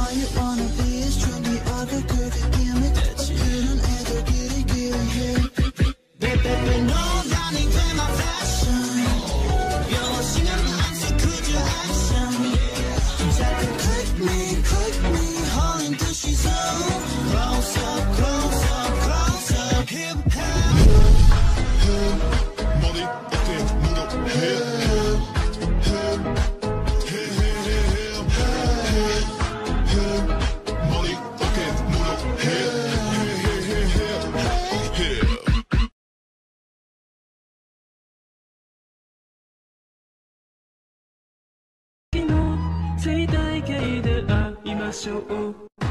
All you wanna be is trendy other girl give me touch 그런 애들끼리 해 Baby 너 나니 돼 my fashion 영어 신경 안 써 could you action 자꾸 click me 홀린 듯이 so close up hip hop 머리 어깨 무릎 힙 最大限で会いましょう